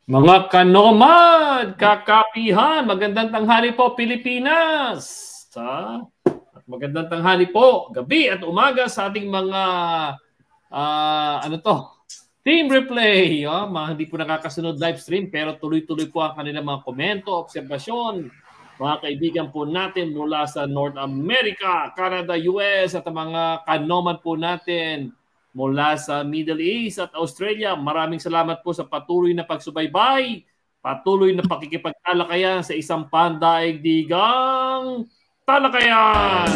Mga kanomad, kakapihan, magandang tanghali po Pilipinas. At magandang tanghali po, gabi at umaga sa ating mga team replay. Mga hindi po nakakasunod live stream pero tuloy-tuloy po ang kanilang mga komento, obserbasyon. Mga kaibigan po natin mula sa North America, Canada, US at ang mga kanomad po natin mula sa Middle East at Australia. Maraming salamat po sa patuloy na pagsubaybay, patuloy na pakikipagtalakayan sa isang pandaigdigang talakayan.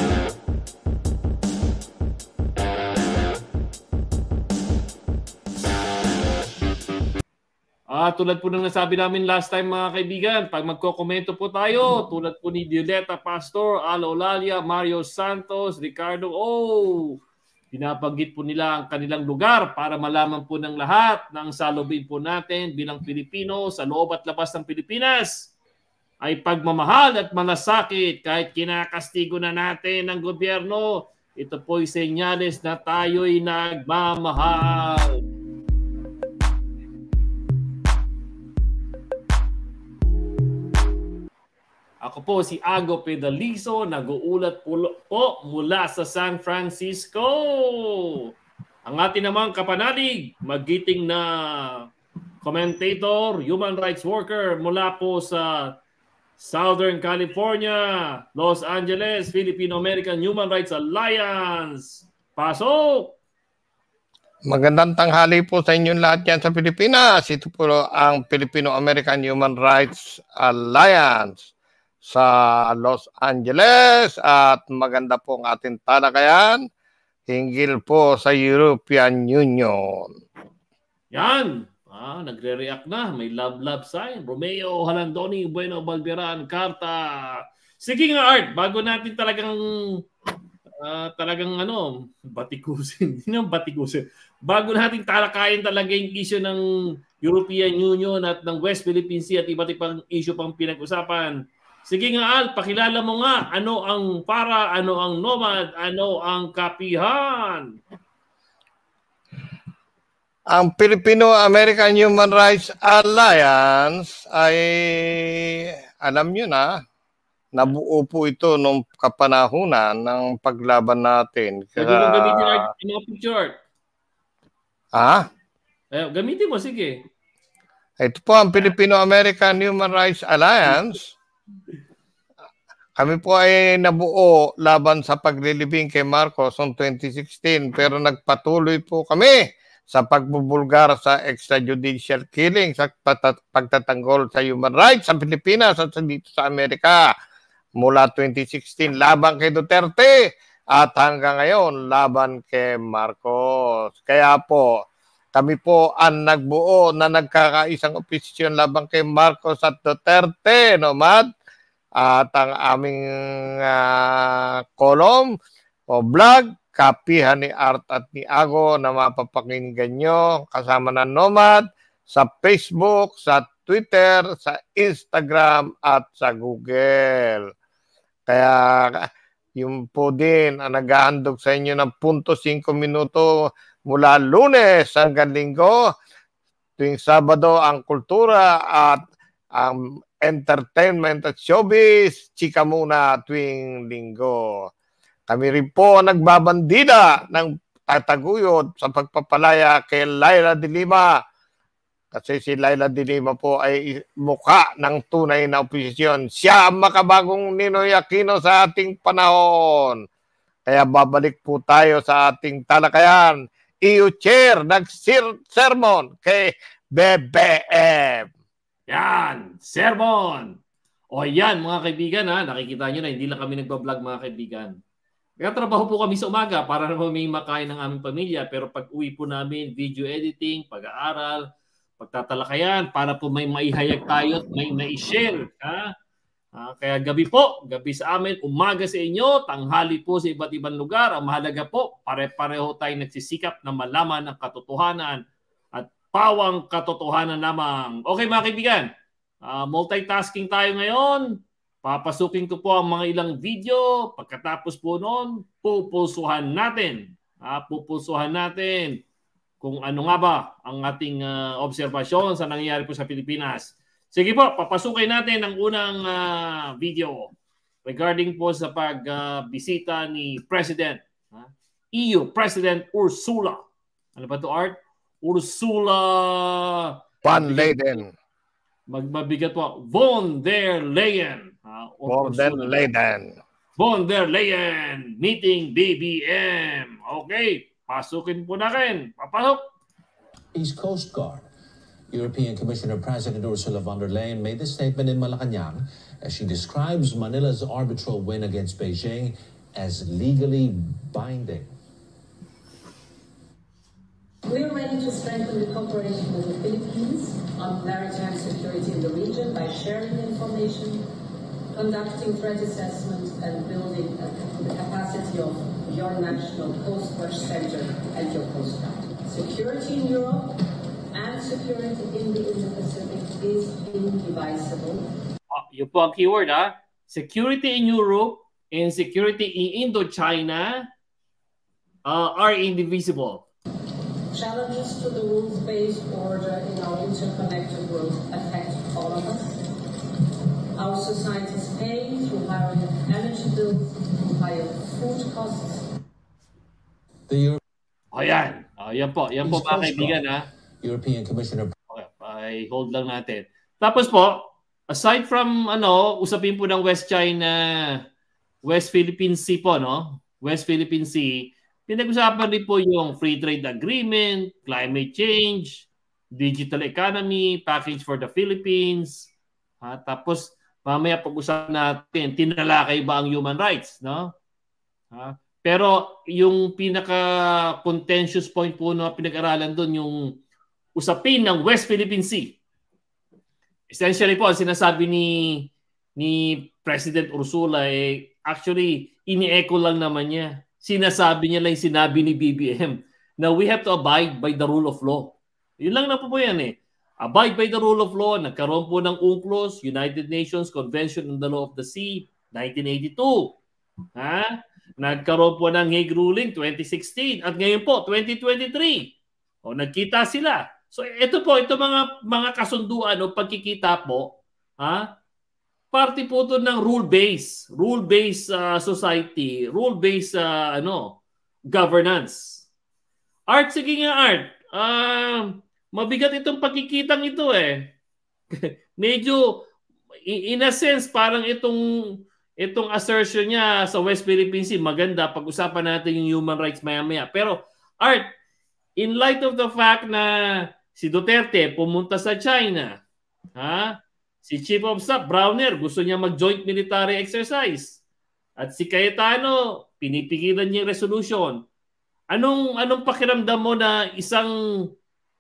Tulad po ng nasabi namin last time mga kaibigan, pag magkokomento po tayo, tulad po ni Violeta Pastor, Alo Olalia, Mario Santos, Ricardo pinabanggit po nila ang kanilang lugar para malaman po ng lahat ng salubin po natin bilang Pilipino sa loob at labas ng Pilipinas ay pagmamahal at malasakit kahit kinakastigo na natin ng gobyerno. Ito po'y senyales na tayo'y nagmamahal. Ako po si Ago Pedalizo, nag-uulat po mula sa San Francisco. Ang ating namang kapanalig, magiting na commentator, human rights worker mula po sa Southern California, Los Angeles, Filipino-American Human Rights Alliance. Pasok! Magandang tanghali po sa inyong lahat yan sa Pilipinas. Ito po ang Filipino-American Human Rights Alliance sa Los Angeles at maganda po ang ating talakayan hinggil po sa European Union. Yan! Nagre-react na. May love sign. Romeo Halandoni, Bueno Balberan, Carta. Sige nga Art, bago natin talagang batikusin. Hindi naman batikusin. Bago natin talakayin talaga yung issue ng European Union at ng West Philippine Sea at iba't ibang issue pang pinag-usapan. Sige nga Al, pakilala mo nga ano ang para, ano ang nomad, ano ang kapihan. Ang Filipino-American Human Rights Alliance ay, alam nyo na, nabuo po ito nung kapanahunan ng paglaban natin. Pwede mo gamitin yung mga picture. Gamitin mo, sige. Ito po ang Filipino-American Human Rights Alliance. Kami po ay nabuo laban sa paglilibing kay Marcos noong 2016 pero nagpatuloy po kami sa pagbubulgar sa extrajudicial killing sa pagtatanggol sa human rights sa Pilipinas at dito sa Amerika mula 2016 laban kay Duterte at hanggang ngayon laban kay Marcos. Kaya po kami po ang nagbuo na nagkakaisang oposisyon laban kay Marcos at Duterte, nomad. At ang aming column o blog, kapihan ni Art at ni Ago na mapapakinggan nyo kasama ng Nomad sa Facebook, sa Twitter, sa Instagram at sa Google. Kaya yung po din ang nag-aandog sa inyo ng 0.5 minuto mula Lunes hanggang Linggo. Tuwing Sabado ang kultura at ang entertainment at showbiz, chika muna tuwing Linggo. Kami rin po nagbabandida ng tataguyod sa pagpapalaya kay Laila de Lima. Kasi si Laila de Lima po ay mukha ng tunay na oposisyon. Siya ang makabagong Ninoy Aquino sa ating panahon. Kaya babalik po tayo sa ating talakayan. EU Chair nag-sermon kay BBM. Yan, sermon. O yan mga kaibigan nakikita nyo na hindi lang kami nagbablog mga kaibigan. Nagtatrabaho po kami sa umaga para naman may makain ng aming pamilya pero pag uwi po namin, video editing, pag-aaral, pagtatalakayan para po may maihayag tayo at may ma-share. Kaya gabi sa amin, umaga sa inyo, tanghali po sa iba't ibang lugar. Ang mahalaga po, pare-pareho tayong nagsisikap na malaman ang katotohanan at pawang katotohanan lamang. Okay mga kaibigan, multitasking tayo ngayon. Papasukin ko po ang mga ilang video. Pagkatapos po noon, pupusuhan natin. kung ano nga ba ang ating obserbasyon sa nangyayari po sa Pilipinas. Sige po, papasukin natin ang unang video regarding po sa pagbisita ni President, EU President Ursula. Ano ba to, Art? Ursula von Leyen. Magmabigat po. Von der Leyen. Von der Leyen. Von der Leyen meeting BBM. Okay, pasukin po natin. Papasok. East Coast Guard. European Commissioner President Ursula von der Leyen made this statement in Malacanang as she describes Manila's arbitral win against Beijing as legally binding. We are ready to strengthen the cooperation with the Philippines on maritime security in the region by sharing information, conducting threat assessment, and building the capacity of your national Coast Guard Center and your Coast Guard. Security in Europe and security in the Indo-Pacific is indivisible. Yun po ang keyword, Security in Europe and security in Indochina are indivisible. Challenges to the rules-based order in our interconnected world affect all of us. Our societies pay through higher energy bills, through higher food costs. Yan po mga kaibigan, European Commissioner. Okay, hold lang natin. Tapos po, aside from usapin po ng West Philippine Sea po, West Philippine Sea, pinag-usapan din po yung free trade agreement, climate change, digital economy, package for the Philippines. Tapos mamaya pag-usapan natin, tinalakay ba ang human rights, Pero yung pinaka-contentious point po na pinag-aralan doon, yung usapin ng West Philippine Sea. Essentially po, ang sinasabi ni President Ursula, actually, ini-echo lang naman niya. Sinasabi niya lang yung sinabi ni BBM na we have to abide by the rule of law. Yun lang na po yan Abide by the rule of law. Nagkaroon po ng UNCLOS, United Nations Convention on the Law of the Sea, 1982. Nagkaroon po ng Hague Ruling, 2016. At ngayon po, 2023. Nagkita sila. So ito mga kasunduan o pagkikita po, parte po ito ng rule-based society, rule-based governance. Art, sige nga Art. Mabigat itong pagkikitang ito Medyo in a sense parang itong assertion niya sa West Philippine Sea maganda, pag-usapan natin yung human rights maya-maya. Pero Art, in light of the fact na si Duterte pumunta sa China, si Chief of Staff Browner gusto niya mag-joint military exercise. At si Cayetano pinipigilan niya yung resolution. Anong pakiramdam mo na isang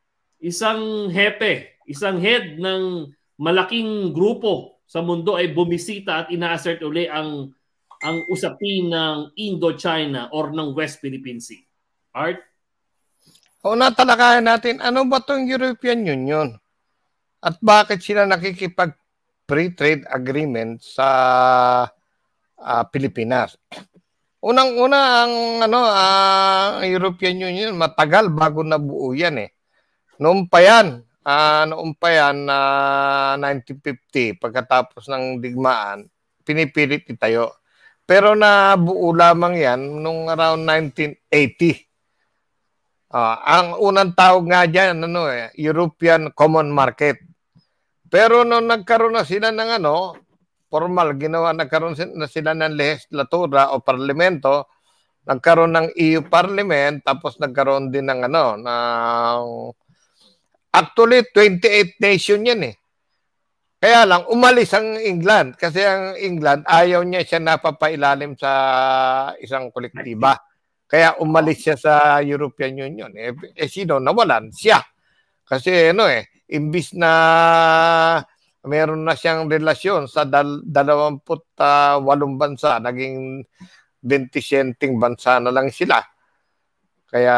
head ng malaking grupo sa mundo ay bumisita at ina-assert uli ang usapin ng Indochina or ng West Philippine Sea? Art? Natalakayan natin, ano ba itong European Union? At bakit sila nakikipag-free trade agreement sa Pilipinas? Unang-una ang European Union matagal bago nabuo yan Noong pa yan 1950 pagkatapos ng digmaan, pinipilit itayo. Pero nabuo lamang yan nung around 1980. Ang unang tawag nga diyan European Common Market. Pero nung nagkaroon na sila ng formal nagkaroon na sila ng legislatura o parlamento, nagkaroon ng EU Parliament, tapos nagkaroon din ng actually 28 nation yan Kaya lang umalis ang England kasi ang England ayaw niya siya napapailalim sa isang kolektiba. Kaya umalis siya sa European Union. Sino nawalan? Siya. Kasi imbis na meron na siyang relasyon sa 28 bansa, naging 20 bansa na lang sila. Kaya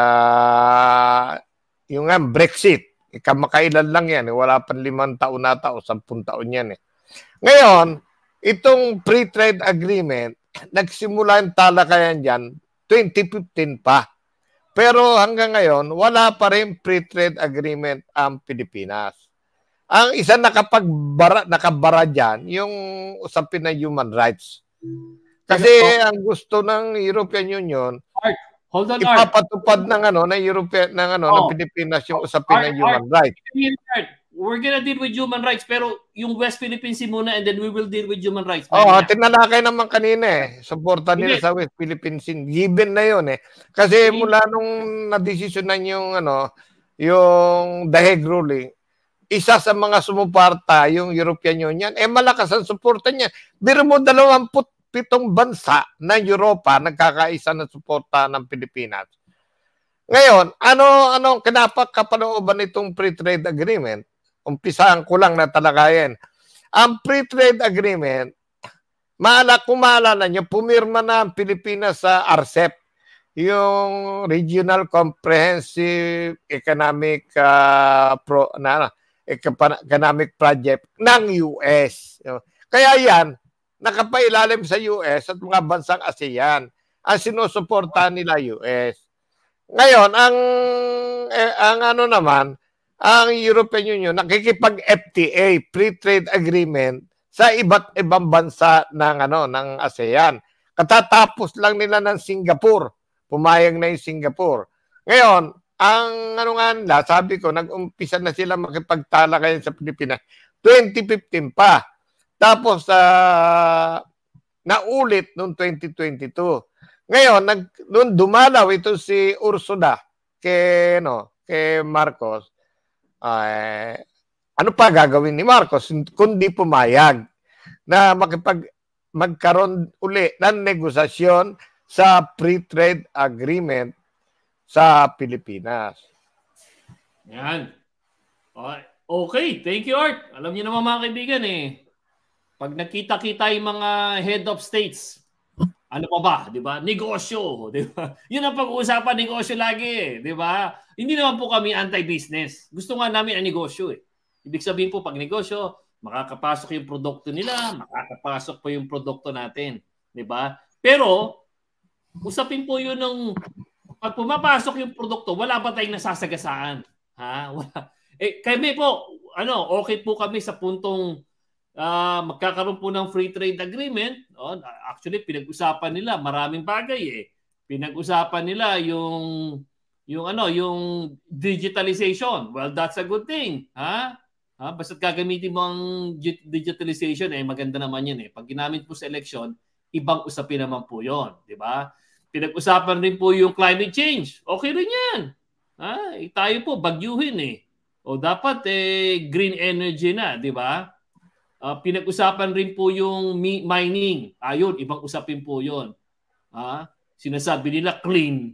yung Brexit, kamakailan lang yan. Wala pa 5 taon nata o 10 taon yan Ngayon, itong free trade agreement, nagsimula yung talakayan dyan 2015 pa. Pero hanggang ngayon, wala pa rin free trade agreement ang Pilipinas. Ang isa nakabara dyan, yung usapin ng human rights. Kasi ang gusto ng European Union, hold on, ipapatupad ng European ng Pilipinas yung usapin ng human rights. We're gonna deal with human rights, pero yung West Philippine Sea muna, and then we will deal with human rights. Tinalakay naman kanina Suporta nila sa West Philippine Sea. Given na yun Kasi mula nung na-desisyonan yung The Hague ruling, isa sa mga sumuporta yung European Union, malakas ang suporta niya. Biro mo 27 bansa ng Europa nagkakaisa ng suporta ng Pilipinas. Ngayon, ano kinapagkapalooban nitong free trade agreement? Umpisaan ko lang na talakayin. Ang free trade agreement, kung maalala nyo, pumirma na ang Pilipinas sa RCEP, yung Regional Comprehensive Economic Economic Project ng US. Kaya yan, nakapailalim sa US at mga bansang ASEAN. Ang sinusuportahan nila US. Ngayon, ang European Union nakikipag-FTA, Free Trade Agreement, sa iba't ibang bansa ng ASEAN. Katatapos lang nila ng Singapore. Pumayag na yung Singapore. Ngayon, sabi ko, nag-umpisa na sila makipagtalakayan sa Pilipinas 2015 pa. Tapos, naulit noong 2022. Ngayon, noon dumalaw ito si Ursula kay Marcos. Ano pa gagawin ni Marcos kundi pumayag na magkaroon uli ng negosasyon sa free trade agreement sa Pilipinas. Yan. Okay, thank you, Art. Alam niyo naman mga kaibigan pag nakita-kita yung mga head of states, ano pa ba, di ba? Negosyo, di ba? Yun ang pag-uusapan, negosyo lagi, di ba? Hindi naman po kami anti-business. Gusto nga namin ang negosyo Ibig sabihin po, pag negosyo, makakapasok yung produkto nila, makakapasok po yung produkto natin, di ba? Pero, usapin po yun ng, pag pumapasok yung produkto, wala ba tayong nasasagasaan? Wala. Kami po, okay po kami sa puntong magkakaroon po ng free trade agreement. Actually, pinag-usapan nila maraming bagay Pinag-usapan nila yung digitalization. Well, that's a good thing. Basta gagamitin mo ang digitalization, maganda naman yun Pag ginamit po sa election, ibang usapin naman po yun. Di ba? Pinag-usapan rin po yung climate change. Okay rin yan. Tayo po, bagyuhin dapat green energy na. Di ba? Pinag-usapan rin po yung mining. Ayun, ibang usapin po yun. Sinasabi nila clean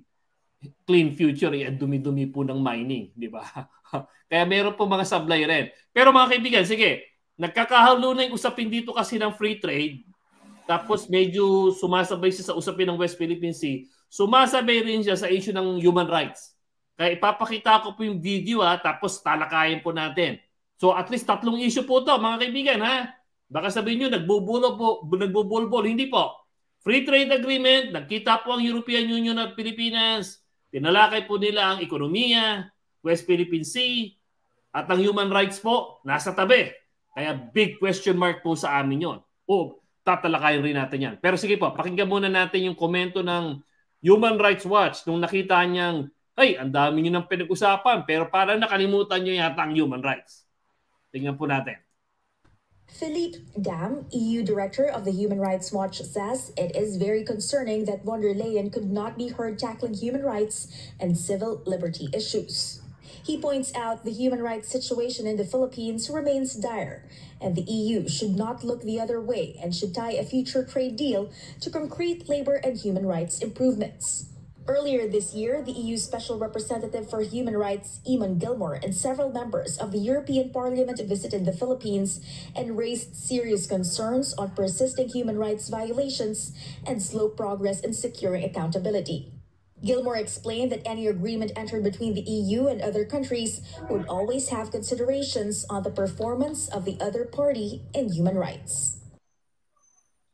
future ang dumi-dumi po ng mining, di ba? Kaya meron po mga sablay rin. Pero mga kaibigan, sige, nagkakahalo na yung usapin dito kasi ng free trade. Tapos medyo sumasabay siya sa usapin ng West Philippine Sea. Sumasabay rin siya sa issue ng human rights. Kaya ipapakita ko po yung video tapos talakayin po natin. So at least 3 issue po to mga kaibigan Baka sabihin nyo, nagbubulbol. Hindi po. Free trade agreement, nagkita po ang European Union at Pilipinas. Tinalakay po nila ang ekonomiya, West Philippine Sea, at ang human rights po, nasa tabi. Kaya big question mark po sa amin yon. Tatalakayin rin natin yan. Pero sige po, pakinggan muna natin yung komento ng Human Rights Watch nung nakita niyang, ang dami nyo nang pinag-usapan, pero parang nakalimutan nyo yata ang human rights. Tingnan po natin. Philippe Dam, EU Director of the Human Rights Watch, says it is very concerning that von der Leyen could not be heard tackling human rights and civil liberty issues. He points out the human rights situation in the Philippines remains dire, and the EU should not look the other way and should tie a future trade deal to concrete labor and human rights improvements. Earlier this year, the EU Special Representative for Human Rights, Eamon Gilmore, and several members of the European Parliament visited the Philippines and raised serious concerns on persisting human rights violations and slow progress in securing accountability. Gilmore explained that any agreement entered between the EU and other countries would always have considerations on the performance of the other party in human rights.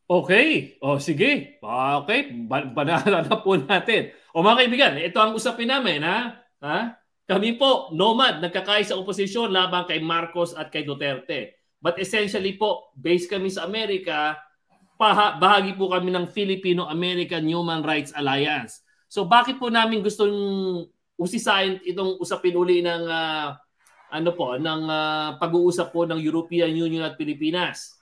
Okay. O sige. Okay. Banalan na po natin. O mga kaibigan, ito ang usapin namin, ha? Kami po, Nomad, nagkakay sa oposisyon laban kay Marcos at kay Duterte. But essentially po, based kami sa Amerika, bahagi po kami ng Filipino-American Human Rights Alliance. So bakit po namin gustong usisain itong usapin uli ng pag-uusap po ng European Union at Pilipinas?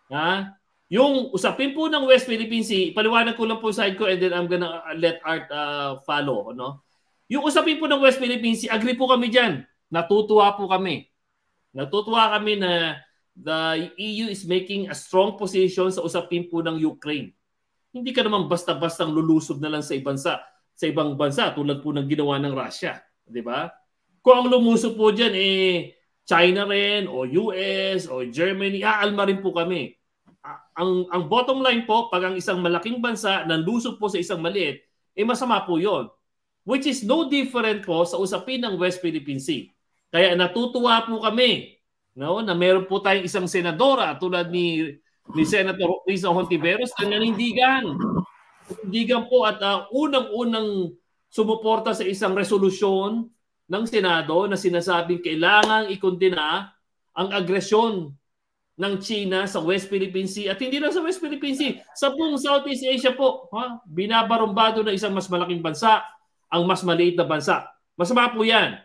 Yung usapin po ng West Philippine Sea, paliwanag ko lang po side ko and then I'm gonna let Art follow. Yung usapin po ng West Philippine Sea, agree po kami dyan. Natutuwa po kami. Natutuwa kami na the EU is making a strong position sa usapin po ng Ukraine. Hindi ka naman basta-bastang lulusob na lang sa ibang bansa tulad po ng ginawa ng Russia. Di ba? Kung ang lumusob po dyan, China rin, o US, o Germany, aalma rin po kami. Ang bottom line po, pag ang isang malaking bansa nanlusob po sa isang maliit, masama po yon. Which is no different po sa usapin ng West Philippine Sea. Kaya natutuwa po kami na meron po tayong isang senadora tulad ni Senator Risa Hontiveros na nanindigan. Nanindigan po at unang-unang sumuporta sa isang resolusyon ng Senado na sinasabing kailangang ikondena ang agresyon ng China sa West Philippine Sea at hindi lang sa West Philippine Sea, sa buong Southeast Asia po. Binabarumbado na isang mas malaking bansa ang mas maliit na bansa. Masama po yan.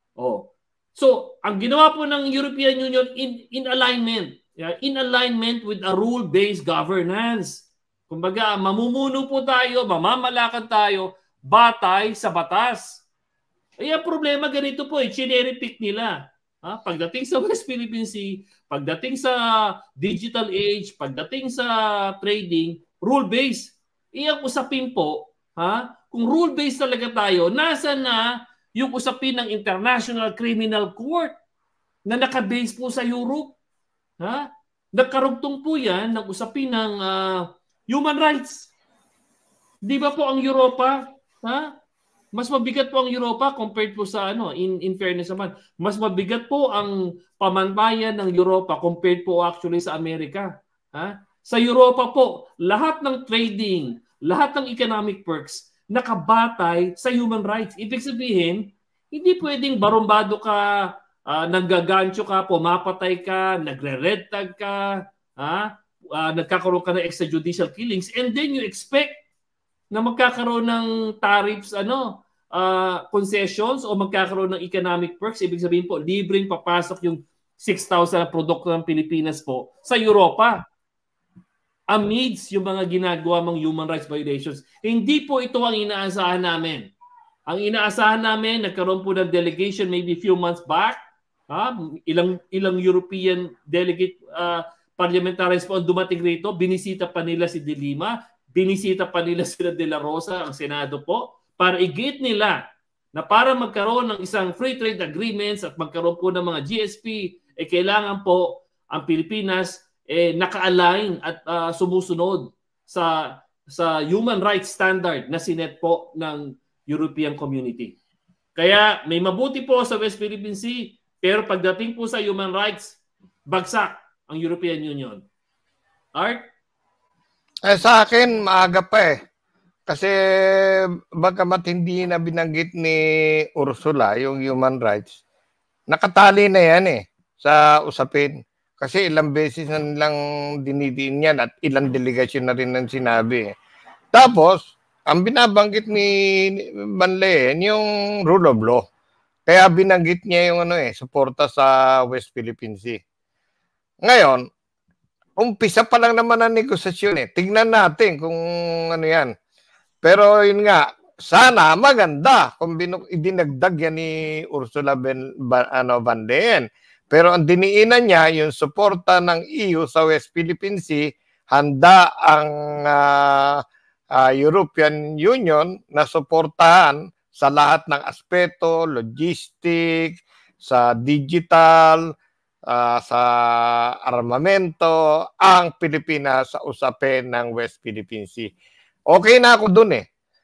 So, ang ginawa po ng European Union in alignment with a rule-based governance. Kumbaga, mamumuno po tayo, mamamalakad tayo, batay sa batas. Ang problema ganito po, cherry-pick nila. Pagdating sa West Philippine Sea, pagdating sa digital age, pagdating sa trading, rule-based. Iyang usapin po, kung rule-based talaga tayo, nasa na yung usapin ng International Criminal Court na nakabase po sa Europe? Nagkarugtong po yan ng usapin ng human rights. Di ba po ang Europa? Mas mabigat po ang Europa compared po sa in fairness naman. Mas mabigat po ang pamantayan ng Europa compared po actually sa Amerika. Sa Europa po, lahat ng trading, lahat ng economic perks, nakabatay sa human rights. Ibig sabihin, hindi pwedeng barumbado ka, nanggagancho ka, pumapatay ka, nagre-red tag ka, nagkakaroon ka ng extrajudicial killings, and then you expect na magkakaroon ng tariffs, concessions o magkakaroon ng economic perks. Ibig sabihin po, libreng papasok yung 6,000 na produkto ng Pilipinas po sa Europa. Amidst yung mga ginagawa mong human rights violations. Hindi po ito ang inaasahan namin. Ang inaasahan namin, nagkaroon po ng delegation maybe few months back. Ilang European delegate parliamentarians po ang dumating rito. Binisita pa nila si De Lima. Binisita pa nila sila De La Rosa, ang Senado po, para i-gate nila na para magkaroon ng isang free trade agreements at magkaroon po ng mga GSP, kailangan po ang Pilipinas naka-align at sumusunod sa human rights standard na sinet po ng European Community. Kaya may mabuti po sa West Philippine Sea, pero pagdating po sa human rights, bagsak ang European Union. Art? Sa akin, maaga pa Kasi bagamat hindi na binanggit ni Ursula yung human rights, nakatali na yan sa usapin. Kasi ilang beses na nilang dinidiin yan at ilang delegasyon na rin ang sinabi. Tapos, ang binabanggit ni Banlayan, yung rule of law. Kaya binanggit niya yung suporta sa West Philippine Sea. Ngayon, umpisa pa lang naman ang negosasyon Tignan natin kung ano yan. Pero yun nga, sana maganda kung idinagdag yan ni Ursula Van Leyen. Pero ang diniinan niya, yung suporta ng EU sa West Philippine Sea, handa ang European Union na suportahan sa lahat ng aspeto, logistic, sa digital, sa armamento, ang Pilipinas sa usapin ng West Philippine Sea. Okay na ako dun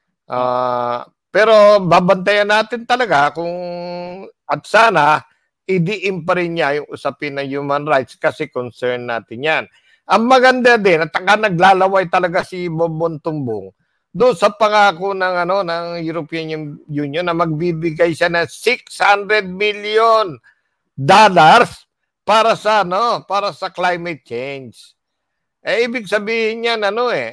pero babantayan natin talaga kung at sana idiin pa rin niya yung usapin ng human rights kasi concern natin yan. Ang maganda din, at naglalaway talaga si Bongbong Tumbong doon sa pangako ng European Union na magbibigay siya ng $600 million para sa climate change. Ibig sabihin niyan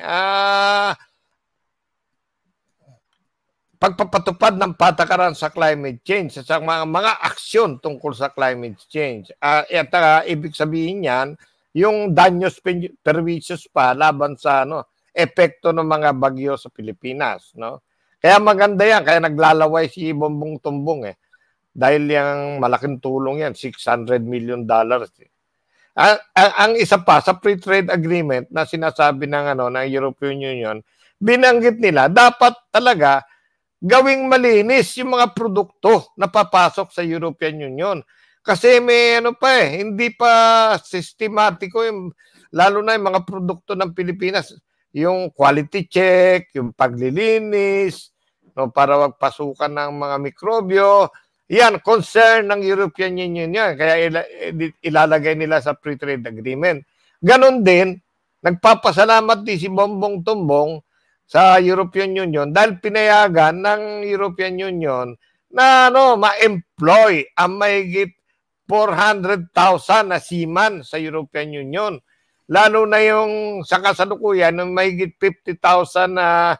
pagpapatupad ng patakaran sa climate change sa mga aksyon tungkol sa climate change. Ibig sabihin niyan yung danyos perwisyosos pa laban sa epekto ng mga bagyo sa Pilipinas, no? Kaya maganda yan, kaya naglalaway si Bongbong Tumbong dahil yung malaking tulong yan, $600 million. Ang isa pa sa free trade agreement na sinasabi ng European Union, binanggit nila dapat talaga gawing malinis yung mga produkto na papasok sa European Union. Kasi may hindi pa sistematiko lalo na yung mga produkto ng Pilipinas, yung quality check, yung paglilinis, para magpasukan ng mga mikrobyo. Yan, concern ng European Union yan. Kaya ilalagay nila sa free trade agreement. Ganon din, nagpapasalamat din si Bongbong Tumbong sa European Union dahil pinayagan ng European Union na ma-employ ang mahigit 400,000 na seaman sa European Union. Lalo na yung sa kasalukuyan, ng mahigit 50,000 na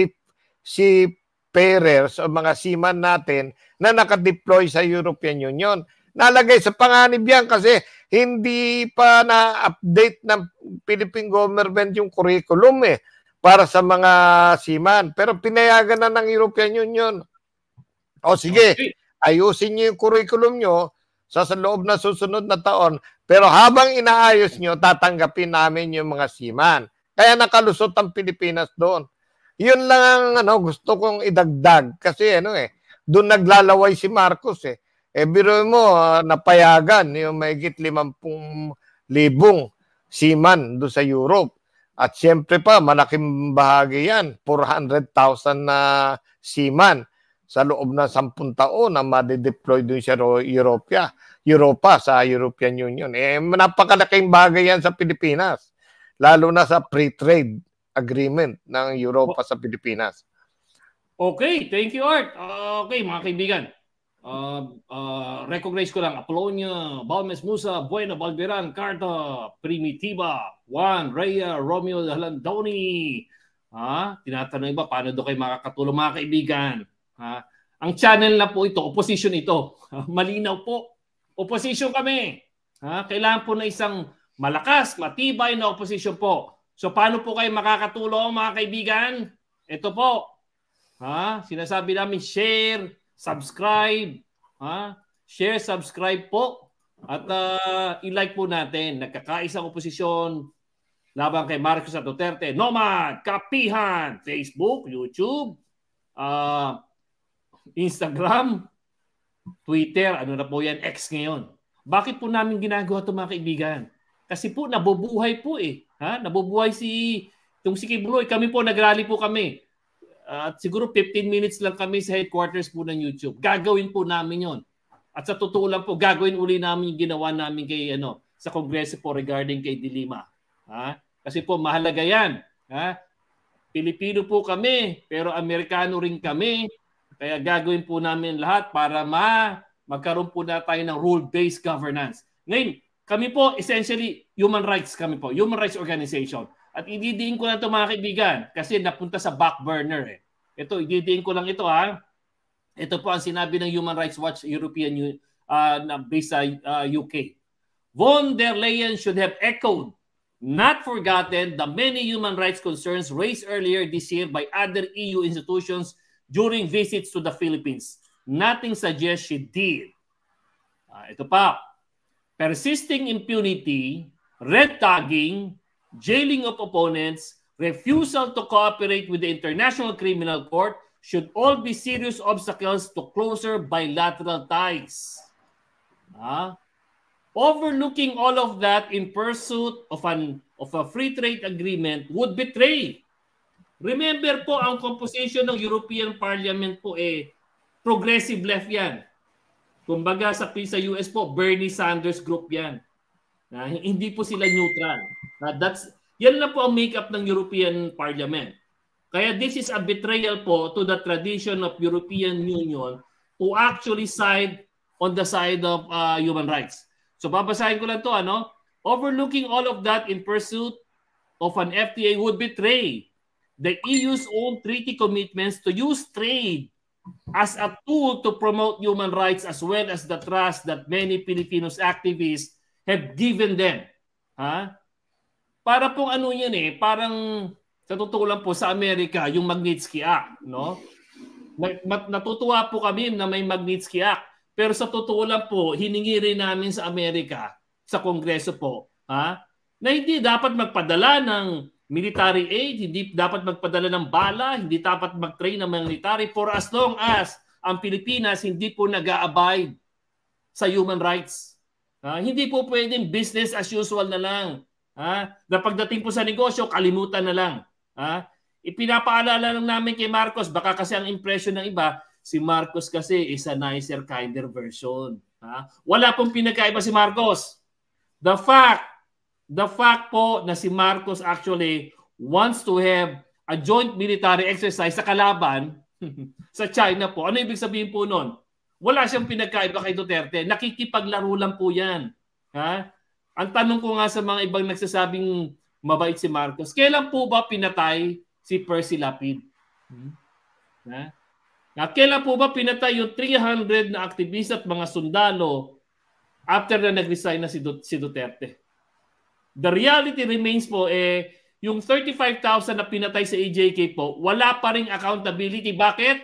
seafarers o mga seaman natin na nakadeploy sa European Union. Nalagay sa panganib yan kasi hindi pa na-update ng Philippine government yung curriculum para sa mga seaman. Pero pinayagan na ng European Union. O sige, ayusin niyo yung curriculum nyo sa loob na susunod na taon, pero habang inaayos nyo, tatanggapin namin yung mga seaman. Kaya nakalusot ang Pilipinas doon. Yun lang ang gusto kong idagdag kasi doon naglalaway si Marcos biro mo napayagan yung mahigit 50,000 seaman doon sa Europe. At siyempre pa, malaking bahagi yan, 400,000 na seaman sa loob ng 10 taon na ma-deploy doon sa Europa sa European Union. Napakalaking bagay yan sa Pilipinas, lalo na sa free trade agreement ng Europa sa Pilipinas. Okay, thank you, Art. Okay, mga kaibigan. Recognize ko lang Apollonia, Balmes Musa, Buena, Balberan, Carta, Primitiva, Juan, Rhea, Romeo Halandoni. Tinatanong iba, paano doon kayo makakatulong, mga kaibigan? Ang channel na po ito, opposition ito. Malinaw po. Opposition kami. Kailangan po na isang malakas, matibay na opposition po. So paano po kayo makakatulong, mga kaibigan? Ito po. Sinasabi namin share, subscribe. Share, subscribe po. At i-like po natin. Nagkakaisang oposisyon laban kay Marcos at Duterte. Nomad, Kapihan, Facebook, YouTube, Instagram, Twitter, ano na po yan, X ngayon. Bakit po namin ginagawa ito, mga kaibigan? Kasi po nabubuhay po Nabubuhay si Kibloy. Kami po, nagrally po kami. At siguro 15 minutes lang kami sa headquarters po ng YouTube. Gagawin po namin yon. At sa totoo lang po, gagawin uli namin yung ginawa namin kay sa Kongreso po regarding kay Dilima. Kasi po mahalaga yan. Pilipino po kami, pero Amerikano rin kami. Kaya gagawin po namin lahat para magkaroon po na tayo ng rule-based governance. Ngayon, kami po essentially human rights kami po, human rights organization. At ididiin ko lang ito, mga kaibigan, kasi napunta sa back burner. Ito, ididiin ko lang ito Ito po ang sinabi ng Human Rights Watch European based sa UK. Von der Leyen should have echoed, not forgotten, the many human rights concerns raised earlier this year by other EU institutions during visits to the Philippines. Nothing suggests she did. Ito pa. Persisting impunity, red tagging, jailing of opponents, refusal to cooperate with the International Criminal Court should all be serious obstacles to closer bilateral ties. Overlooking all of that in pursuit of a free trade agreement would betray. Remember po, ang composition ng European Parliament po progressive left yan. Kumbaga sa US po, Bernie Sanders group yan. Hindi po sila neutral. Yan lang po ang make-up ng European Parliament. Kaya this is a betrayal po to the tradition of European Union to actually side on the side of human rights. So babasahin ko lang to, overlooking all of that in pursuit of an FTA would betray the EU's own treaty commitments to use trade as a tool to promote human rights as well as the trust that many Filipinos activists have given them. Para pong parang sa totoo lang po sa Amerika, yung Magnitsky Act, no? Natutuwa po kami na may Magnitsky Act, pero sa totoo lang po, hiningi rin namin sa Amerika, sa Kongreso po, na hindi dapat magpadala ng military aid, hindi dapat magpadala ng bala, hindi dapat mag-train ng military for as long as ang Pilipinas hindi po nag-a-abide sa human rights. Hindi po pwedeng business as usual na lang. Na pagdating po sa negosyo, kalimutan na lang. Ipinapaalala lang namin kay Marcos, baka kasi ang impression ng iba, si Marcos kasi is a nicer, kinder version. Wala pong pinagkaiba si Marcos. The fact po na si Marcos actually wants to have a joint military exercise sa kalaban sa China po. Ano ibig sabihin po nun? Wala siyang pinagkaiba kay Duterte. Nakikipaglaro lang po yan. Ang tanong ko nga sa mga ibang nagsasabing mabait si Marcos, kailan po ba pinatay si Percy Lapid? Kailan po ba pinatay yung 300 na aktivista at mga sundalo after na nag-resign na si Duterte? The reality remains po, yung 35,000 na pinatay sa EJK po, wala pa ring accountability. Bakit?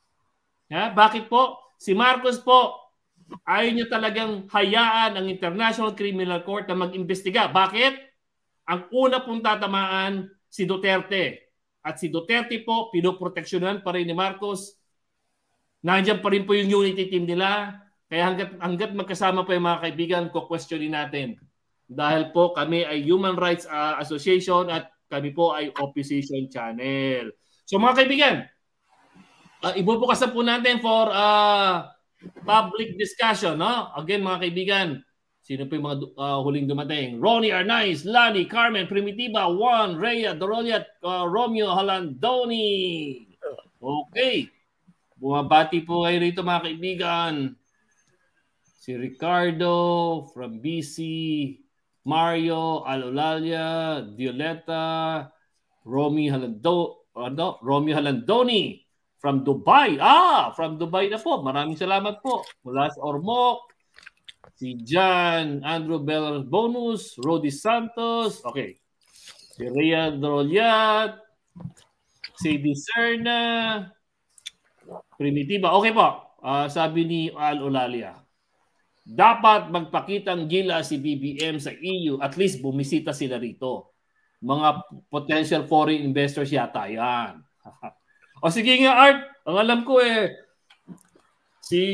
Bakit po? Si Marcos po, ayaw niya talagang hayaan ang International Criminal Court na mag-imbestiga. Bakit? Ang una pong tatamaan, si Duterte. At si Duterte po, pinoproteksyonan pa rin ni Marcos. Nandiyan pa rin po yung unity team nila. Kaya hanggat magkasama pa yung mga kaibigan, questionin natin. Dahil po kami ay Human Rights Association at kami po ay Opposition Channel. So mga kaibigan, ibubukas na po natin for public discussion. Again mga kaibigan, sino po yung mga huling dumating? Ronnie Arnaiz, Lani, Carmen, Primitiva, Juan, Rhea, Doroliat, Romeo Halandoni. Okay. Bumabati po kayo rito mga kaibigan. Si Ricardo from BC, Mario, Alolalia, Violeta, Romeo Halandoni from Dubai. From Dubai na po. Maraming salamat po. Mula sa Ormoc, si John, Andrew Bell Bonus, Rodi Santos, okay. Si Rhea Droliat, si Discerna, Primitiva. Okay po. Sabi ni Alolalia, dapat magpakitang gila si BBM sa EU, at least bumisita sila rito. Mga potential foreign investors yata yan. O sige nga Art, ang alam ko si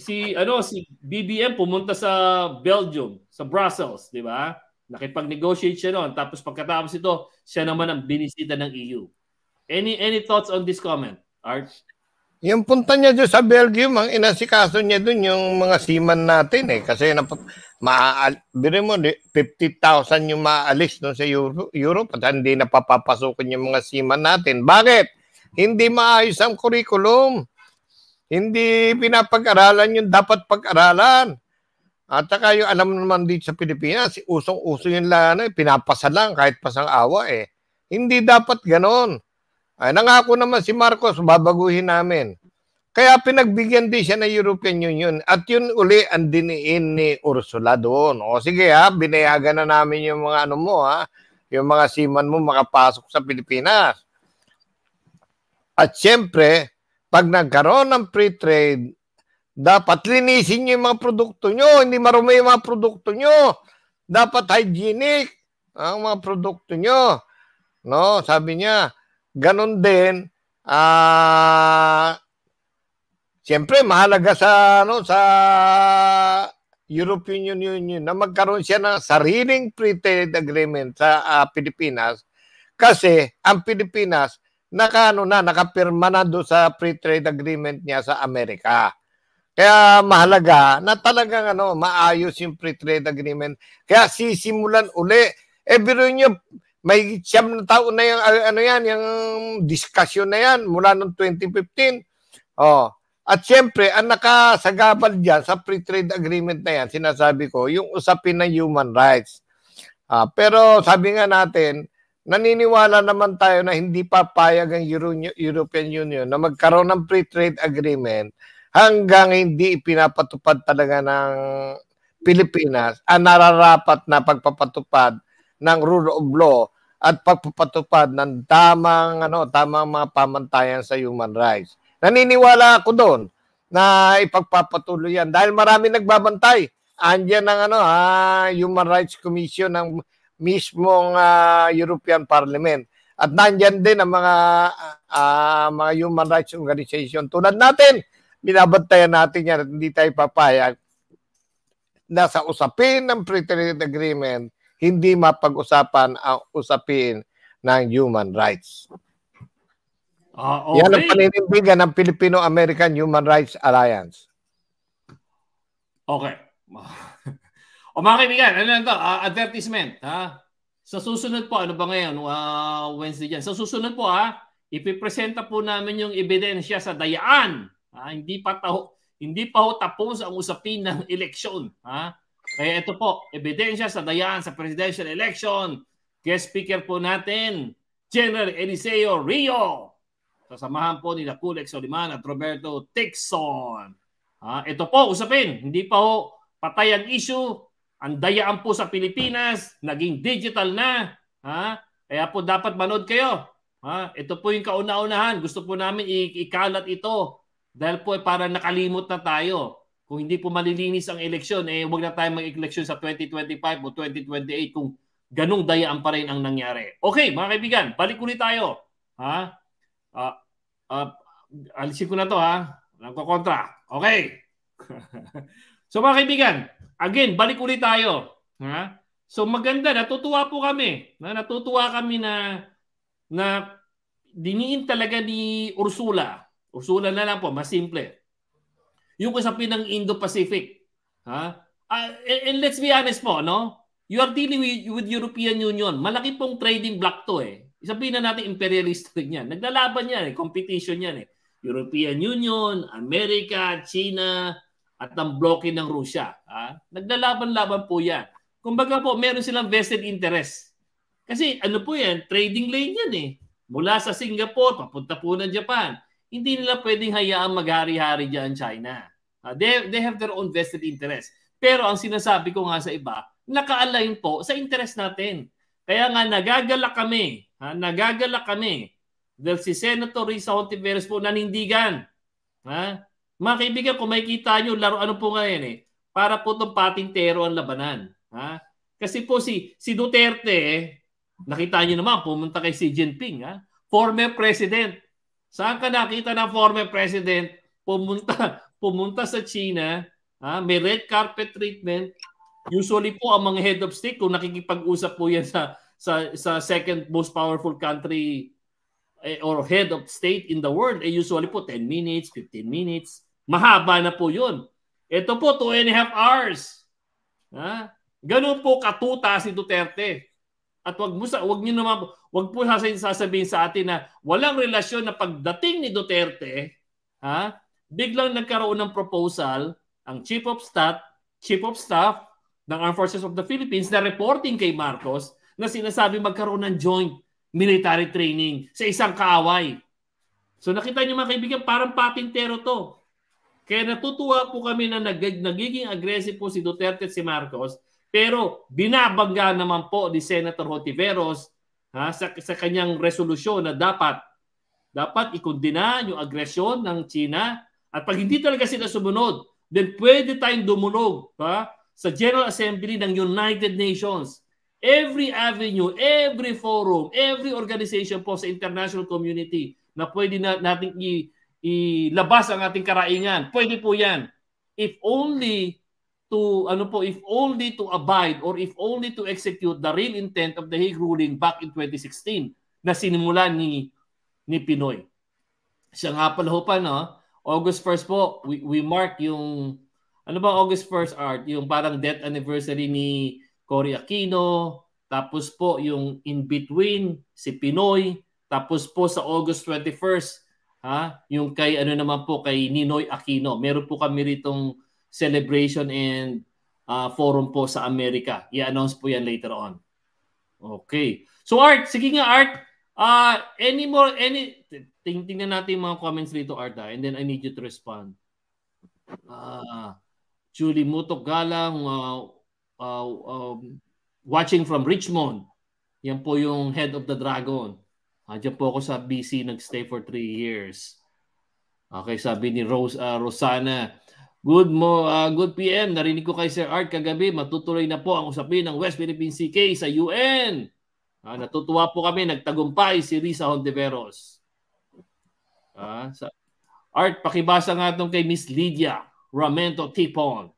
BBM pumunta sa Belgium, sa Brussels, di ba? Nakipag-negotiate siya noon, tapos pagkatapos ito, siya naman ang binisita ng EU. Any thoughts on this comment, Art? Yung punta niya doon sa Belgium, ang inasikaso niya doon yung mga seaman natin kasi biro mo 50,000 yung maalis doon sa Europe at hindi napapapasukin yung mga seaman natin. Bakit? Hindi maayos ang curriculum. Hindi pinapag-aralan yung dapat pag-aralan. At saka yung alam naman dito sa Pilipinas, usong-uso yung pinapasa lang kahit pasang awa Hindi dapat ganon. Nangako naman si Marcos, babaguhin namin. Kaya pinagbigyan din siya ng European Union. At yun uli ang diniin ni Ursula doon. O sige binayagan na namin yung mga yung mga seaman mo makapasok sa Pilipinas. At siyempre, pag nagkaroon ng free trade, dapat linisin nyo yung mga produkto nyo. Hindi marumi yung mga produkto nyo. Dapat hygienic ang mga produkto nyo. No, sabi niya, ganon din, siyempre mahalaga sa European Union na magkaroon siya ng sariling free trade agreement sa Pilipinas kasi ang Pilipinas nakapirma na doon sa free trade agreement niya sa Amerika. Kaya mahalaga na talagang maayos yung free trade agreement. Kaya sisimulan uli. biro nyo, may 9 na taon na yung, yung discussion na yan mula noong 2015. At siyempre, ang nakasagabal dyan sa free trade agreement na yan, sinasabi ko, yung usapin ng human rights. Pero sabi nga natin, naniniwala naman tayo na hindi papayag ang European Union na magkaroon ng free trade agreement hanggang hindi ipinapatupad talaga ng Pilipinas ang nararapat na pagpapatupad ng rule of law at pagpapatupad ng tamang mga pamantayan sa human rights. Naniniwala ako doon na ipagpapatuloy yan dahil marami nagbabantay. Andiyan ang Human Rights Commission ng mismong European Parliament. At nandiyan din ang mga human rights organization. Tulad natin, binabantayan natin yan at hindi tayo papayag na sa usapin ng free trade agreement, hindi mapag-usapan ang usapin ng human rights. Okay. Yan ang paninindigan ng Filipino-American Human Rights Alliance. Okay. O mga kaibigan, ano lang ito? Advertisement. Sa susunod po, ano ba ngayon? Wednesday dyan. Sa susunod po, ipipresenta po namin yung ebidensya sa dayaan. Hindi pa ho tapos ang usapin ng eleksyon. Kaya ito po, ebidensya sa dayaan sa presidential election. Guest speaker po natin, General Eliseo Rio. Sasamahan po ni Kulex Soliman at Roberto Tixon. Ito po, usapin. Hindi pa ho patay ang issue. Ang dayaan po sa Pilipinas, naging digital na. Kaya po dapat manood kayo. Ito po yung kauna-unahan. Gusto po namin ikalat ito. Dahil po para nakalimot na tayo. Kung hindi po malilinis ang eleksyon, huwag na tayo mag-eleksyon sa 2025 o 2028 kung ganung dayaan pa rin ang nangyari. Okay, mga kaibigan, balik ulit tayo. Alisin ko na to, nagkokontra. Okay. So mga kaibigan, again, balik ulit tayo. So maganda, natutuwa po kami. Natutuwa kami na diniin talaga ni Ursula. Ursula na lang po, mas simple. Yung usapin ng Indo-Pacific. And let's be honest po, no? You are dealing with European Union. Malaki pong trading block to Sabihin na natin imperialist rin yan. Naglalaban yan competition yan European Union, Amerika, China, at ang bloke ng Russia. Naglalaban-laban po yan. Kumbaga po, meron silang vested interest. Kasi ano po yan, trading lane yan Mula sa Singapore, papunta po ng Japan. Hindi nila pwedeng hayaang maghari-hari dyan China. They have their own vested interest. Pero ang sinasabi ko nga sa iba, naka-align po sa interest natin. Kaya nga nagagalak kami. Nagagalak kami. Dahil si Senator Risa Hontiveros po nanindigan. Mga kaibigan, kung makikita nyo, laro ano po ngayon para po itong patintero ang labanan. Kasi po si Duterte, nakita nyo naman, pumunta kay Xi Jinping. Former president. Saan ka nakita ng former president pumunta sa China, may red carpet treatment. Usually po ang mga head of state, kung nakikipag-usap po yan sa second most powerful country or head of state in the world, usually po 10 minutes, 15 minutes. Mahaba na po yun. Ito po, 2.5 hours. Ganun po katuta si Duterte. At wag po sasabihin sa atin na walang relasyon na pagdating ni Duterte, biglang nagkaroon ng proposal ang Chief of Staff ng Armed Forces of the Philippines na reporting kay Marcos na sinasabi magkaroon ng joint military training sa isang kaaway. So nakita niyo mga kaibigan, parang patintero to. Kaya natutuwa po kami na nagiging aggressive po si Duterte at si Marcos. Pero binabangga naman po ni Senator Hontiveros sa kanyang resolusyon na dapat ikondena yung agresyon ng China at pag hindi talaga sila sumunod, then pwede tayong dumulog sa General Assembly ng United Nations. Every avenue, every forum, every organization po sa international community na pwede natin ilabas ang ating karaingan. Pwede po yan. If only to abide or if only to execute the real intent of the Hague ruling back in 2016 na sinimulan ni Pinoy. Siya nga pala ho pa, August 1st po, we mark yung, ano ba August 1st, Art? Yung parang death anniversary ni Cory Aquino, tapos po yung in between si Pinoy, tapos po sa August 21st, yung kay ano naman po kay Ninoy Aquino. Meron po kami ritong celebration and forum po sa Amerika. I-announce po yan later on. Okay. So Art, sige nga Art, tingnan natin yung mga comments dito Art and then I need you to respond. Julie Mutok Galang, watching from Richmond. Yan po yung head of the Dragon. Diyan po ako sa BC, nagstay for 3 years. Okay, sabi ni Rosana, good PM, narinig ko kay Sir Art kagabi, matutuloy na po ang usapin ng West Philippine Sea case sa UN. Natutuwa po kami, nagtagumpay si Risa Hontiveros. Art, pakibasa nga itong kay Miss Lydia Ramento Tipon.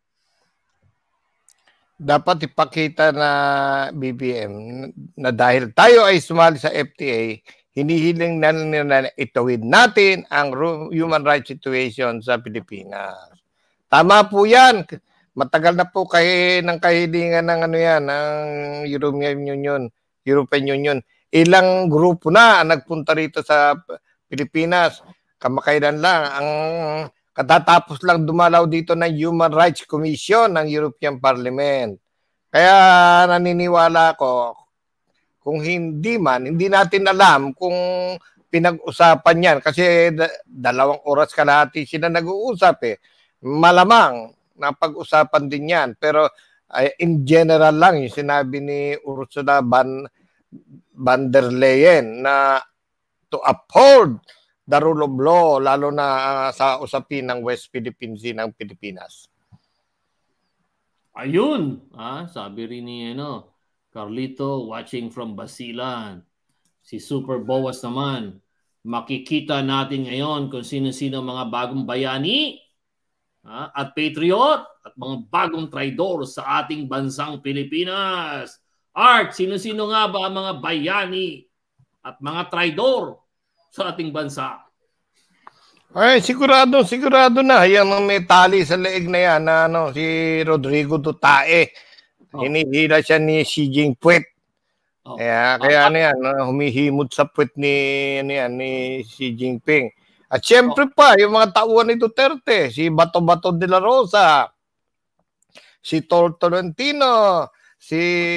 Dapat ipakita na BBM na dahil tayo ay sumali sa FTA, hinihiling na nila itawid natin ang human rights situation sa Pilipinas. Tama po yan. Matagal na po ng kahilingan ng ng European Union. Ilang grupo na ang nagpunta rito sa Pilipinas. Kamakailan lang ang katatapos lang dumalaw dito ng Human Rights Commission ng European Parliament. Kaya naniniwala ko, kung hindi natin alam kung pinag-usapan yan. Kasi 2 oras kalahati sila nag-uusap Malamang na pag-usapan din yan. Pero in general lang yung sinabi ni Ursula von der Leyen na to uphold the rule of law, lalo na sa usapin ng West Philippine Sea ng Pilipinas. Ayun, sabi rin ni Carlito, watching from Basilan. Si Super Boas naman, makikita natin ngayon kung sino-sino mga bagong bayani at patriot at mga bagong traidor sa ating bansang Pilipinas. Art, sino-sino nga ba ang mga bayani at mga traidor sa ating bansa? Ay, sigurado na. Yan ang may tali sa leeg na yan si Rodrigo Duterte. Hinihila siya ni Xi Jinping. Kaya humihimod sa puwet ni Xi Jinping. At siyempre pa, yung mga tauhan ni Duterte, si Bato de la Rosa, si Tolentino, si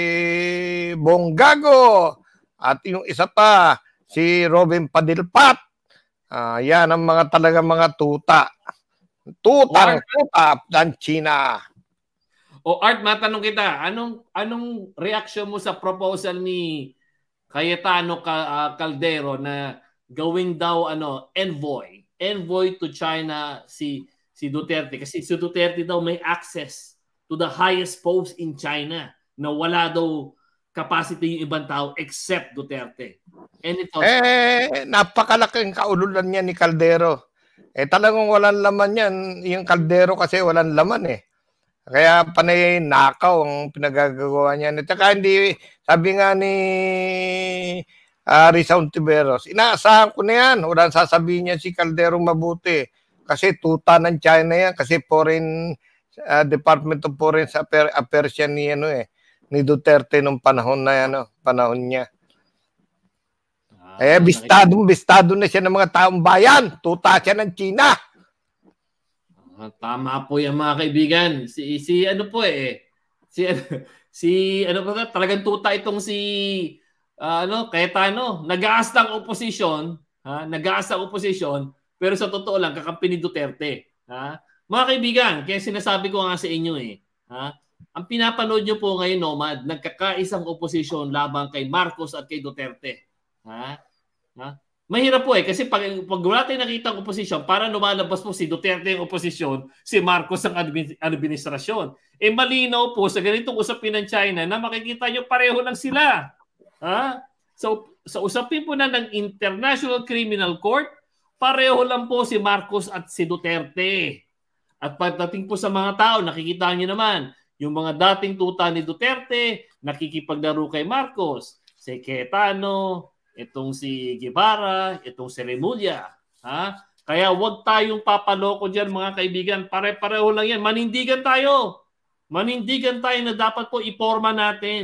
Bonggago, at yung isa pa, si Robin Padilpat. Yan ang talagang mga tuta. Tuta ng China. Art, matanong kita, anong reaction mo sa proposal ni Cayetano Caldero na gawing daw envoy to China si Duterte? Kasi si Duterte daw may access to the highest post in China na wala daw capacity yung ibang tao except Duterte. Napakalaking kaululan niya ni Caldero. Talagang walang laman yan. Yung Caldero kasi walang laman Kaya panay nakaw ang pinagagawa niya. At saka hindi, sabi nga ni Risa Hontiveros, inaasahan ko na yan. Walang sasabihin niya si Caldero mabuti. Kasi tuta ng China yan. Kasi Department of Foreign Affairs yan ni Duterte nung panahon na panahon niya. Bistado na siya ng mga taong bayan. Tuta siya ng China. Tama po yan mga kaibigan. Talagang tuta itong si Cayetano. Nag-aas ng oposisyon, pero sa totoo lang kakampi ni Duterte. Mga kaibigan, kaya sinasabi ko nga sa inyo ang pinapanood nyo po ngayon, Nomad, nagkakaisang oposisyon laban kay Marcos at kay Duterte. Mahirap po kasi pag wala tayong nakita ang oposisyon, para lumalabas po si Duterte ang oposisyon, si Marcos ang administrasyon. Malinaw po sa ganitong usapin ng China na makikita nyo pareho lang sila. So, sa usapin po na ng International Criminal Court, pareho lang po si Marcos at si Duterte. At pagdating po sa mga tao, nakikita nyo naman, yung mga dating tuta ni Duterte, nakikipaglaro kay Marcos, si Cayetano, itong si Guevara, itong si Remulla. Kaya wag tayong papaloko dyan mga kaibigan. Pare-pareho lang yan. Manindigan tayo na dapat po iporma natin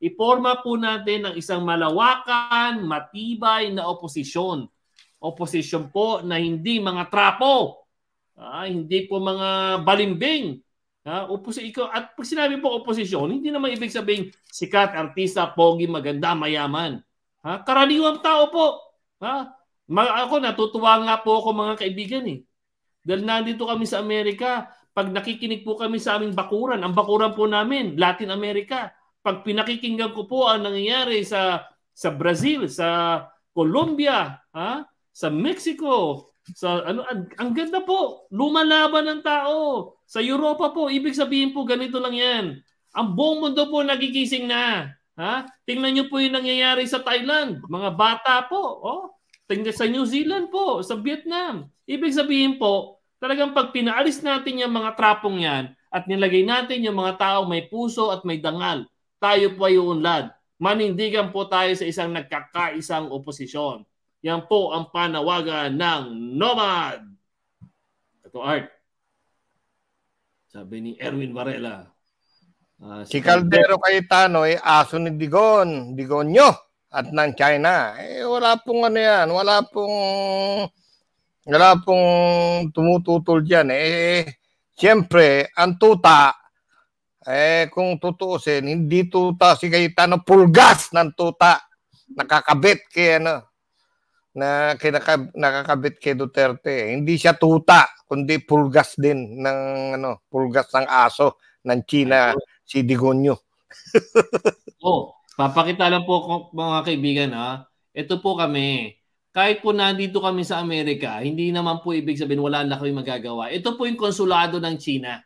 iporma po natin ng isang malawakan, matibay na oposisyon. Oposisyon po na hindi mga trapo, hindi po mga balimbing. At pag sinabi po oposisyon, hindi naman ibig sabihin sikat, artista, pogi, maganda, mayaman. Karaniwang tao po. Ako natutuwa nga po ako mga kaibigan eh. Dahil nandito kami sa Amerika, pag nakikinig po kami sa aming bakuran, ang bakuran po namin, Latin America. Pag pinakikinggan ko po ang nangyayari sa Brazil, sa Colombia, sa Mexico, ang ganda po, lumalaban ng tao. Sa Europa po, ibig sabihin po ganito lang yan. Ang buong mundo po nagigising na. Tingnan niyo po yung nangyayari sa Thailand, mga bata po. Tingnan sa New Zealand po, sa Vietnam. Ibig sabihin po, talagang pag pinaalis natin yung mga trapong yan at nilagay natin yung mga tao may puso at may dangal, tayo po ay uunlad. Manindigan po tayo sa isang nagkakaisang oposisyon. Yan po ang panawagan ng Nomad. Ito, Art. Sabi ni Erwin Varela. Si Caldero Cayetano ay aso ni Digonyo at ng China. Wala pong ano yan. Wala pong tumututol dyan. Siyempre, ang tuta, kung tutuusin, hindi tuta si Cayetano, pulgas ng tuta. Nakakabit kay nakakabit kay Duterte. Hindi siya tuta, kundi pulgas din ng pulgas ng aso ng China, si Digonyo. Papakita lang po mga kaibigan Ito po kami. Kahit po nandito kami sa Amerika, hindi naman po ibig sabihin wala na kami magagawa. Ito po yung konsulado ng China.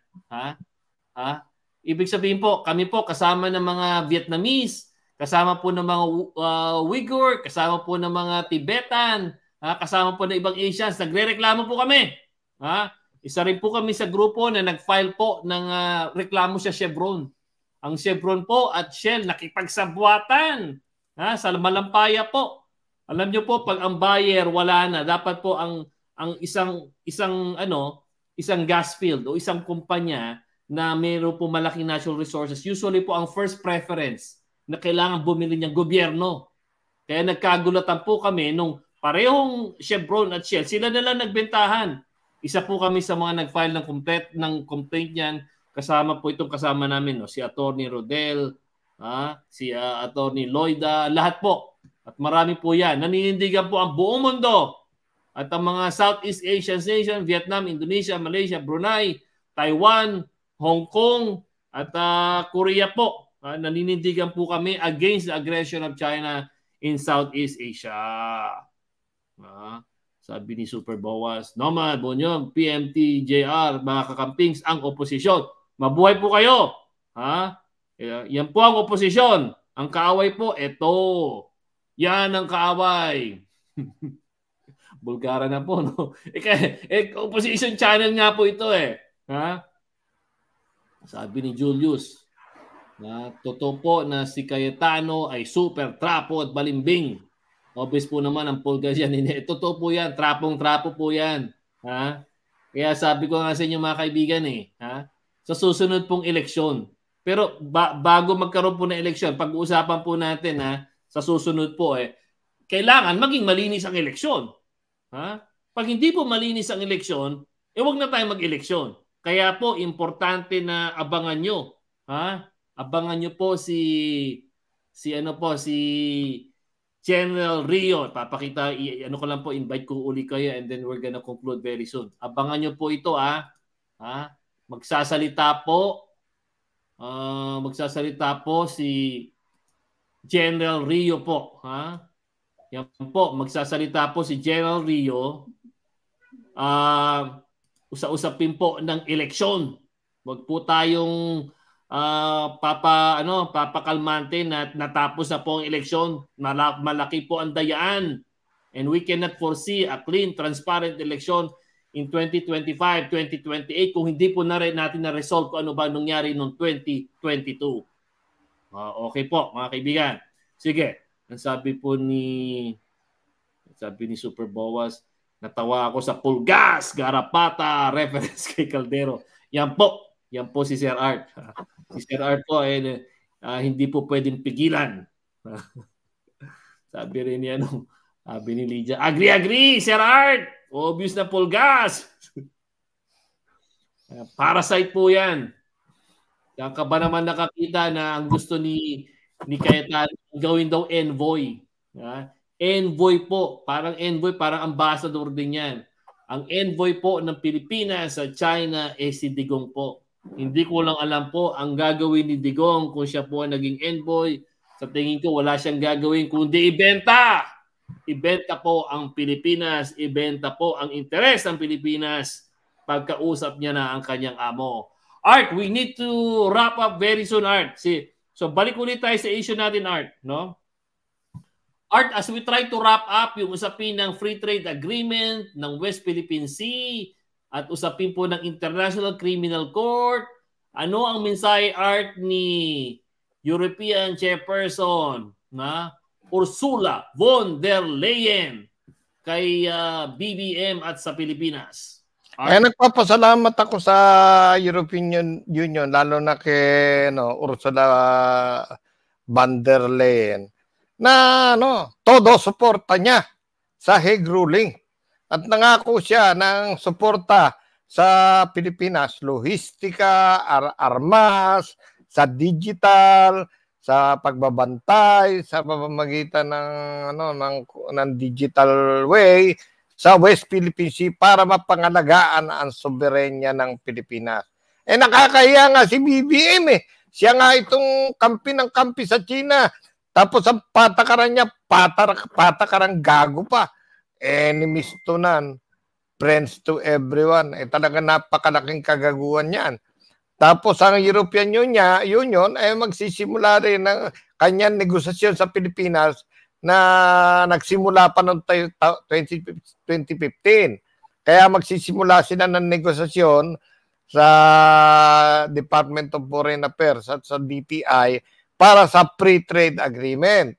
Ibig sabihin po, kami po kasama ng mga Vietnamese, kasama po ng mga Uyghur, kasama po ng mga Tibetan, kasama po ng ibang Asians. Nagre-reklamo po kami. Isa rin po kami sa grupo na nag-file po ng reklamo sa Chevron. Ang Chevron po at Shell nakipagsabuatan sa Malampaya po. Alam niyo po, pag ang buyer wala na, dapat po ang isang gas field o isang kumpanya na mayroon po malaking natural resources, usually po ang first preference na kailangan bumili niyang gobyerno. Kaya nagkagulatan po kami nung parehong Chevron at Shell, sila na lang nagbentahan. Isa po kami sa mga nag-file ng complaint niyan. Kasama po itong kasama namin, si Attorney Rodel, si Attorney Loida, lahat po. At marami po yan. Naninindigan po ang buong mundo. At ang mga Southeast Asian nation, Vietnam, Indonesia, Malaysia, Brunei, Taiwan, Hong Kong, at Korea po. Naninindigan po kami against the aggression of China in Southeast Asia. Sabi ni Super Boas, Nomad, Bonyog, PMT, JR, mga kakampings, ang oposisyon. Mabuhay po kayo. Yan po ang oposisyon. Ang kaaway po, eto. Yan ang kaaway. Bulgara na po, no? Opposition channel nga po ito Sabi ni Julius, totoo po na si Cayetano ay super trapo at balimbing. Obvious po naman ang pulgas yan. Totoo po yan. Trapong-trapo po yan. Kaya sabi ko nga sa inyo mga kaibigan sa susunod pong eleksyon. Pero bago magkaroon po ng eleksyon, pag-uusapan po natin sa susunod po kailangan maging malinis ang eleksyon. Pag hindi po malinis ang eleksyon, wag na tayo mag-eleksyon. Kaya po importante na abangan nyo. Abangan nyo po si General Rio. Papakita, ko lang po, invite ko uli kayo and then we're gonna conclude very soon. Abangan nyo po ito Magsasalita po si General Rio po. Yan po, magsasalita po si General Rio usapin po ng eleksyon. Wag po tayong papakalmante na natapos na po ang eleksyon. Malaki po ang dayaan. And we cannot foresee a clean, transparent election in 2025, 2028 kung hindi po natin na-resolve kung ano ba nangyari noong 2022. Okay po, mga kaibigan. Sige, ang sabi ni Super Boas, natawa ako sa pulgas, garapata, reference kay Caldero. Yan po si Sir Art. Si Sir Art po, hindi po pwedeng pigilan. Sabi rin niya, sabi ni Lydia, agree, Sir Art! Obvious na pulgas! Parasite po yan. Kaya ka ba naman nakakita na ang gusto ni Cayetano gawin daw envoy? Envoy po, parang ambassador din yan. Ang envoy po ng Pilipinas sa China si Digong po. Hindi ko lang alam po ang gagawin ni Digong kung siya po naging envoy. Sa tingin ko wala siyang gagawin kundi ibenta. Ibenta po ang Pilipinas, ibenta po ang interes ng Pilipinas pagkausap niya na ang kanyang amo. Art, we need to wrap up very soon, Art. So balik ulit tayo sa issue natin, Art, no? Art, as we try to wrap up yung usapin ng free trade agreement ng West Philippine Sea at usapin po ng International Criminal Court, ano ang mensahe, Art, ni European Chairperson na Ursula von der Leyen kay BBM at sa Pilipinas? Nagpapasalamat ako sa European Union, lalo na kay Ursula von der Leyen, na todo suporta niya sa Hague ruling. At nangako siya ng suporta sa Pilipinas, logistika, armas, sa digital, sa pagbabantay, sa pamamagitan ng digital way sa West Philippine Sea para mapangalagaan ang soberenya ng Pilipinas. Nakakahiya nga si BBM Siya nga itong kampi sa China. Tapos ang patakaran niya, patakarang gago pa. Enemies to none, friends to everyone. Talaga napakalaking kagaguhan yan. Tapos ang European Union ay magsisimula rin ng kanyang negosasyon sa Pilipinas na nagsimula pa noong 2015. Kaya magsisimula sila ng negosasyon sa Department of Foreign Affairs at sa DTI para sa free trade agreement.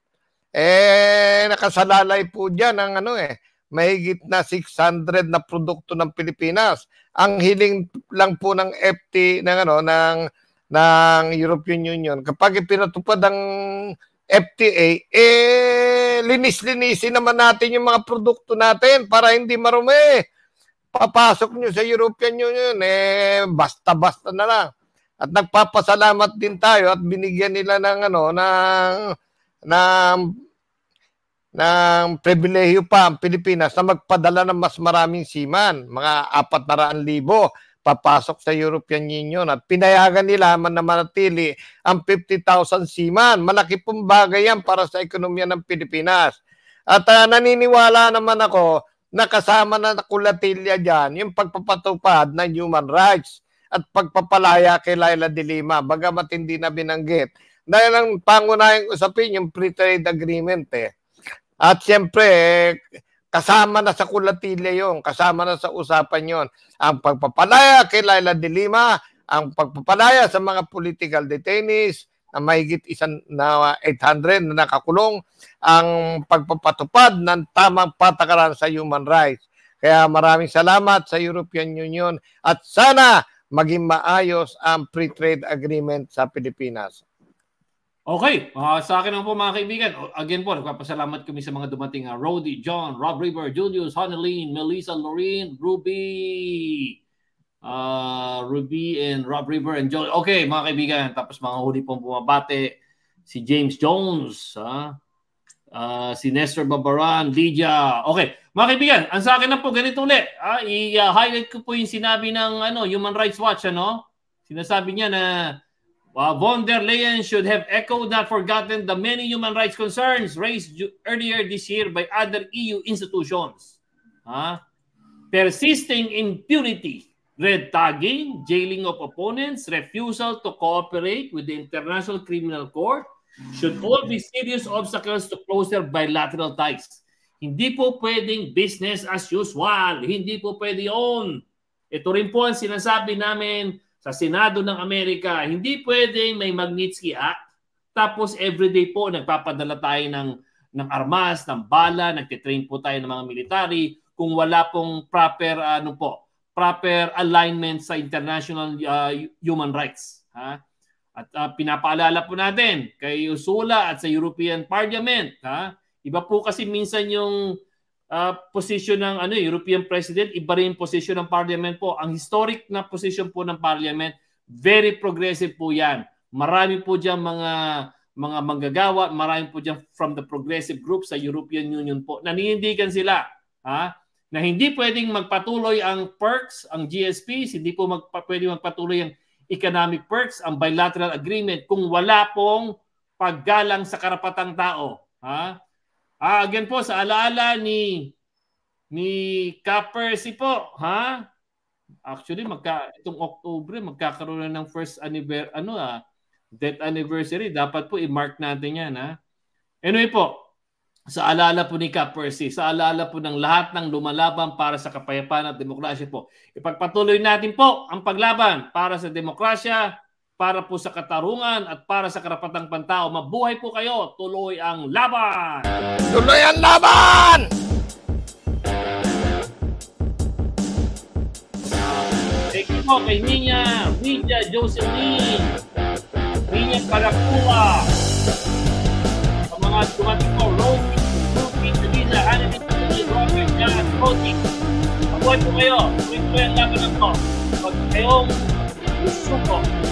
Nakasalalay po dyan ang mahigit na 600 na produkto ng Pilipinas. Ang hiling lang po ng ng European Union, kapag ipinatupad ang FTA, linis-linisin naman natin yung mga produkto natin para hindi marumi. Papasok nyo sa European Union, basta-basta na lang. At nagpapasalamat din tayo at binigyan nila ng pribilehiyo pa ang Pilipinas na magpadala ng mas maraming seaman, mga 400,000 papasok sa European Union at pinayagan nila na manatili ang 50,000 seaman. Malaki pong bagay yan para sa ekonomiya ng Pilipinas. At naniniwala naman ako na kasama na kulatilya dyan yung pagpapatupad ng human rights at pagpapalaya kay Laila de Lima, bagamat hindi na binanggit. Dahil ang pangunahing usapin yung free trade agreement At siyempre, kasama na sa kulatilya yon, kasama na sa usapan yon ang pagpapalaya kay Laila de Lima, ang pagpapalaya sa mga political detainees na mahigit 800 na nakakulong, ang pagpapatupad ng tamang patakaran sa human rights. Kaya maraming salamat sa European Union at sana maging maayos ang free trade agreement sa Pilipinas. Okay, sa akin po mga kaibigan, again po, nagpapasalamat kami sa mga dumating. Rody, John, Rob River, Julius, Honeline, Melissa, Lorraine, Ruby, and Rob River and Joel. Okay, mga kaibigan, tapos mga huli pong bumabate, si James Jones, si Nestor Babaran, Lydia. Okay, mga kaibigan, ang sa akin na po, ganito ulit. I-highlight ko po yung sinabi ng Human Rights Watch. Sinasabi niya na von der Leyen should have echoed, not forgotten, the many human rights concerns raised earlier this year by other EU institutions. Persisting impunity, red tagging, jailing of opponents, refusal to cooperate with the International Criminal Court should all be serious obstacles to closer bilateral ties. Hindi po pwedeng business as usual. Hindi po pwede yun. Ito rin po ang sinasabi namin sa Senado ng Amerika. Hindi pwedeng may Magnitsky Act. Tapos everyday po nagpapadala tayo ng armas, ng bala, nagtitrain po tayo ng mga military kung wala pong proper proper alignment sa international human rights. At pinapaalala po natin kay Ursula at sa European Parliament, iba po kasi minsan yung position ng European President, iba rin yung position ng Parliament po. Ang historic na position po ng Parliament, very progressive po yan. Marami po dyan mga manggagawa, marami po dyan from the progressive group sa European Union po. Naninindigan sila na hindi pwedeng magpatuloy ang perks, ang GSPs, hindi po pwedeng magpatuloy ang economic perks, ang bilateral agreement kung wala pong paggalang sa karapatang tao. Again po, sa alaala ni Ka-Percy po, actually, itong October, magkakaroon na ng first death anniversary. Dapat po i-mark natin yan. Anyway po, sa alaala po ni Ka-Percy, sa alaala po ng lahat ng lumalaban para sa kapayapaan at demokrasya po, ipagpatuloy natin po ang paglaban para sa demokrasya, para po sa katarungan at para sa karapatang pantao. Mabuhay po kayo. Tuloy ang laban! Tuloy ang laban! Thank you po kay Ninya Jocelyn, Ninya Paracua, sa mga dumating po, Ruby, Teresa, Annalyn, Robert, Jan, Cody. Mabuhay po kayo. Tuloy ang laban ng po. Pag kayong gusto po,